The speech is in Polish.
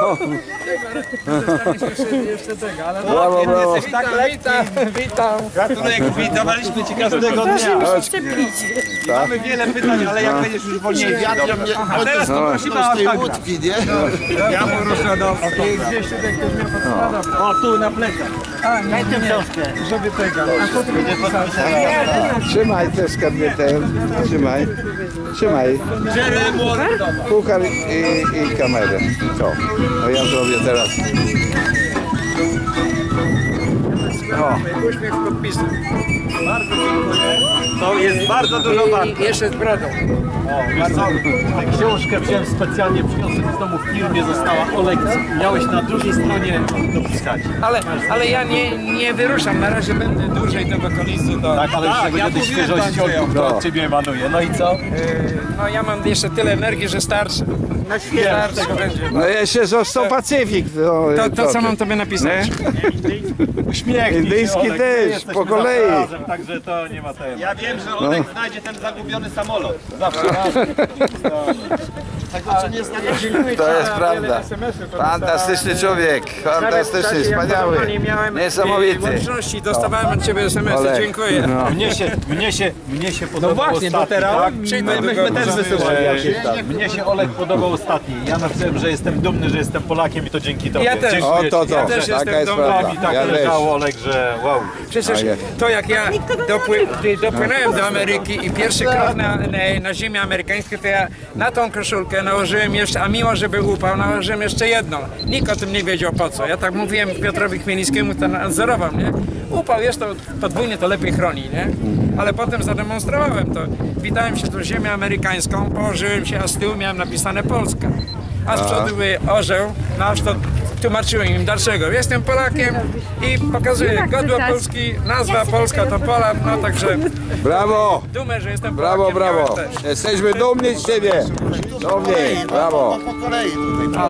Jeszcze tego, ale Brawo, brawo. jesteś tak lekki. Witam. Gratuluję, witowaliśmy Ci każdego dnia. Mamy wiele pytań, ale jak będziesz już wolniej wiatrem, a teraz to prosimy o tej łódki, nie? Ja poproszę do... Gdzieś tutaj ktoś miał podpowiadał. O, tu na plecach. Daj tę książkę. Żeby tego. A co ty będziesz pisać? Trzymaj też skarbnietę. Trzymaj. Trzymaj. Puchar i kamerę. Co? No ja zrobię teraz. O. Uśmiech z podpisem. Bardzo dziękuję. To jest bardzo dużo warte. Jeszcze z brodą. Tę książkę wziąłem specjalnie, przyniosłem z domu w firmie, została o lekcji. Miałeś na drugiej stronie dopisać. Ale ja nie wyruszam, na razie będę dłużej do okolicy. Tak, ale już będzie tej świeżości od Ciebie emanuje. No i co? No ja mam jeszcze tyle energii, że starczy. Na świeżo tego będzie. No jeszcze został Pacyfik. To co mam tobie napisać? Uśmiechnij Indyjski się, Olek, też, jesteśmy po kolei. razem, także to nie ma tematu. Ja wiem, że Olek znajdzie ten zagubiony samolot. Zawsze. To jest prawda. Fantastyczny człowiek. Fantastyczny, wspaniały. Niesamowity. Łączności dostawałem od ciebie SMS-y, Olek. dziękuję. No. Mnie się podobał właśnie, ostatni, do teraz tak? myśmy też wysyłali. Mnie się Olek podobał ostatni. Ja napisałem, że jestem dumny, że jestem Polakiem i to dzięki Tobie. Ja też. Dziękuję O, to Ci. to. Ja też Taka jestem jest dumny. prawda. Mi tak Ja też. leżało, Olek, że wow. Przecież to jak ja dopłynąłem do Ameryki i pierwszy krok na ziemię amerykańską, to ja na tą koszulkę nałożyłem jeszcze, a mimo żeby upał, nałożyłem jeszcze jedną. Nikt o tym nie wiedział po co. Ja tak mówiłem Piotrowi Chmielnickiemu, to nadzorował, nie? Upał jest to podwójnie, to lepiej chroni, nie? Ale potem zademonstrowałem to. Witałem się tu z ziemią amerykańską, położyłem się, a z tyłu miałem napisane Polska. A z przodu były orzeł, no aż to tłumaczyłem im dlaczego. Jestem Polakiem i pokazuję godło Polski, nazwa Polska to Poland, no także Brawo! dumę, że jestem Brawo, Polakiem. brawo! miałem też. Jesteśmy dumni z Ciebie! Dumni! Brawo! Po kolei tutaj.